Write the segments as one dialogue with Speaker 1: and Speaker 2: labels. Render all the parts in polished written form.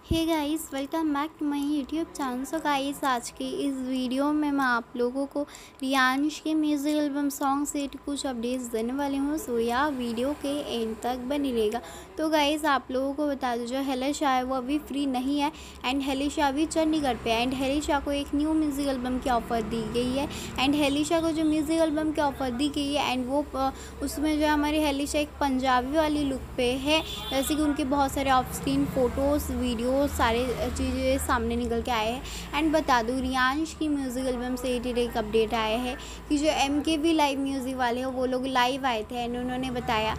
Speaker 1: Hey guys, welcome back to my YouTube channel. So guys, आज की इस video में मैं आप लोगों को रियांश के म्यूज़िक एल्बम सॉन्ग से कुछ अपडेट्स देने वाली हूँ। सो या वीडियो के एंड तक बनी रहेगा। तो गाइस, आप लोगों को बता दो, जो हेलिशा है वो अभी फ्री नहीं है एंड हेलिशा अभी चंडीगढ़ पे है एंड हेलिशा को एक न्यू म्यूज़िक एल्बम की ऑफ़र दी गई है। एंड हेलिशा को जो म्यूज़िक एल्बम की ऑफ़र दी गई है एंड वो उसमें जो हमारी हेलिशा एक पंजाबी वाली लुक पे है, जैसे कि उनके बहुत सारे ऑफ स्क्रीन फ़ोटोज़, वीडियो सारे चीज़ें सामने निकल के आए हैं। एंड बता दूँ, रियांश की म्यूज़िक एल्बम से रिलेटेड एक अपडेट आया है कि जो MKV लाइव म्यूज़िक वाले हैं वो लोग लाइव आए थे एंड उन्होंने बताया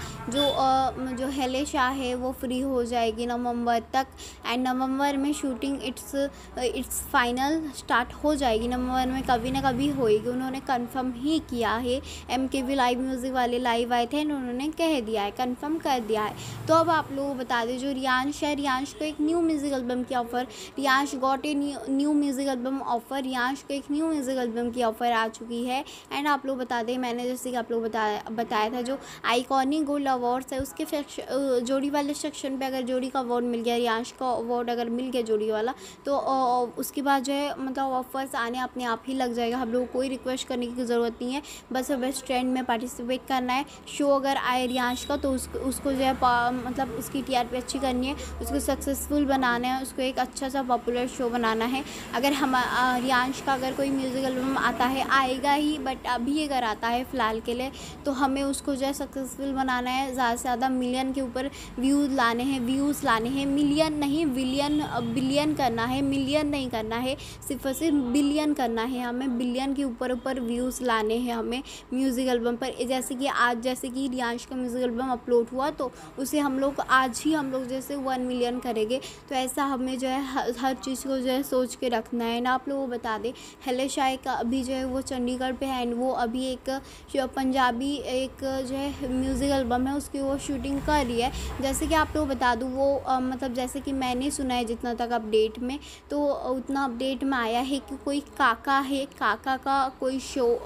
Speaker 1: जो हेलिशा है वो फ्री हो जाएगी नवंबर तक एंड नवंबर में शूटिंग इट्स फाइनल स्टार्ट हो जाएगी। नवंबर में कभी ना कभी होएगी, उन्होंने कंफर्म ही किया है। MKV लाइव म्यूज़िक वाले लाइव आए थे एंड उन्होंने कह दिया है, कंफर्म कर दिया है। तो अब आप लोग बता दें, जो रियांश है, रियांश को एक न्यू म्यूज़िक एल्बम की offer, Riyansh got a new music album offer, Riyansh को एक न्यू म्यूज़िक एल्बम की ऑफ़र आ चुकी है। एंड आप लोग बता दें, मैंने जैसे कि आप लोग बताया था, जो आइकॉनिक गोल्ड अवार्ड्स है उसके जोड़ी वाले सेक्शन पे अगर जोड़ी का अवार्ड मिल गया, रियांश का अवार्ड अगर मिल गया जोड़ी वाला, तो उसके बाद जो है मतलब ऑफर्स आने अपने आप ही लग जाएगा। हम लोग को कोई रिक्वेस्ट करने की ज़रूरत नहीं है, बस बेस्ट ट्रेंड में पार्टिसिपेट करना है। शो अगर आए रियांश का तो उसको जो है मतलब उसकी TRP अच्छी करनी है, उसको सक्सेसफुल बनाना है, उसको एक अच्छा सा पॉपुलर शो बनाना है। अगर हम रियांश का अगर कोई म्यूज़िक एल्बम आता है, आएगा ही, बट अभी अगर आता है फ़िलहाल के लिए, तो हमें उसको जो है सक्सेसफुल बनाना है, ज़्यादा से ज़्यादा मिलियन के ऊपर व्यूज़ लाने हैं, मिलियन नहीं बिलियन करना है, मिलियन नहीं करना है, सिर्फ और सिर्फ बिलियन करना है। हमें बिलियन के ऊपर व्यूज़ लाने हैं हमें म्यूज़िक एल्बम पर। जैसे कि रियांश का म्यूज़िक एल्बम अपलोड हुआ तो उसे हम लोग आज ही हम लोग जैसे 1 मिलियन करेंगे। तो ऐसा हमें जो है हर चीज़ को जो है सोच के रखना है ना। आप लोगों को बता दें, हेलिशा का अभी जो है वो चंडीगढ़ पे है एंड वो अभी एक पंजाबी एक जो है म्यूज़िक एल्बम है उसकी वो शूटिंग कर रही है। जैसे कि आप लोग बता दूँ, वो मतलब जैसे कि मैंने सुना है जितना तक अपडेट में, तो उतना अपडेट में आया है कि कोई काका है, काका का कोई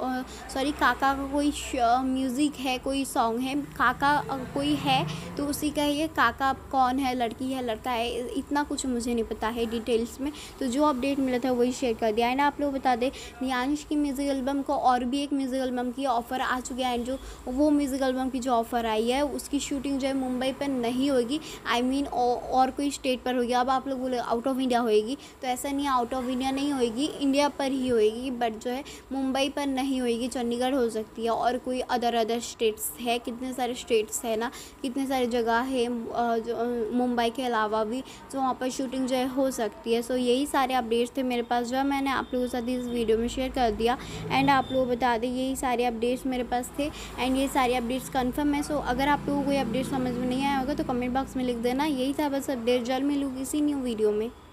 Speaker 1: काका का कोई म्यूज़िक है, कोई सॉन्ग है, काका कोई है, तो उसी का ये काका कौन है, लड़की है लड़का है, इतना कुछ मुझे नहीं पता है डिटेल्स में। तो जो अपडेट मिला था वही शेयर कर दिया। एंड आप लोग बता दें, रियांश की म्यूज़िक एल्बम को और भी एक म्यूज़िक एल्बम की ऑफ़र आ चुकी है एंड जो वो म्यूज़िक एल्बम की जो ऑफ़र आई है उसकी शूटिंग जो है मुंबई पर नहीं होगी, आई मीन और कोई स्टेट पर होगी। अब आप लोग बोले आउट ऑफ इंडिया होएगी, तो ऐसा नहीं है, आउट ऑफ इंडिया नहीं होएगी, इंडिया पर ही होएगी, बट जो है मुंबई पर नहीं होएगी, चंडीगढ़ हो सकती है और कोई अदर स्टेट्स है, कितने सारे स्टेट्स है ना, कितने सारे जगह है जो मुंबई के अलावा भी, जो वहाँ पर शूटिंग जो है हो सकती है। सो यही सारे अपडेट्स थे मेरे पास, जो मैंने आप लोगों के साथ इस वीडियो में शेयर कर दिया। एंड आप लोग बता दें, यही सारे अपडेट्स मेरे पास थे एंड ये सारे अपडेट्स कंफर्म है। सो अगर आप लोगों को कोई अपडेट समझ में नहीं आया होगा तो कमेंट बॉक्स में लिख देना। यही था बस अपडेट, जल्द मिलूँ किसी न्यू वीडियो में।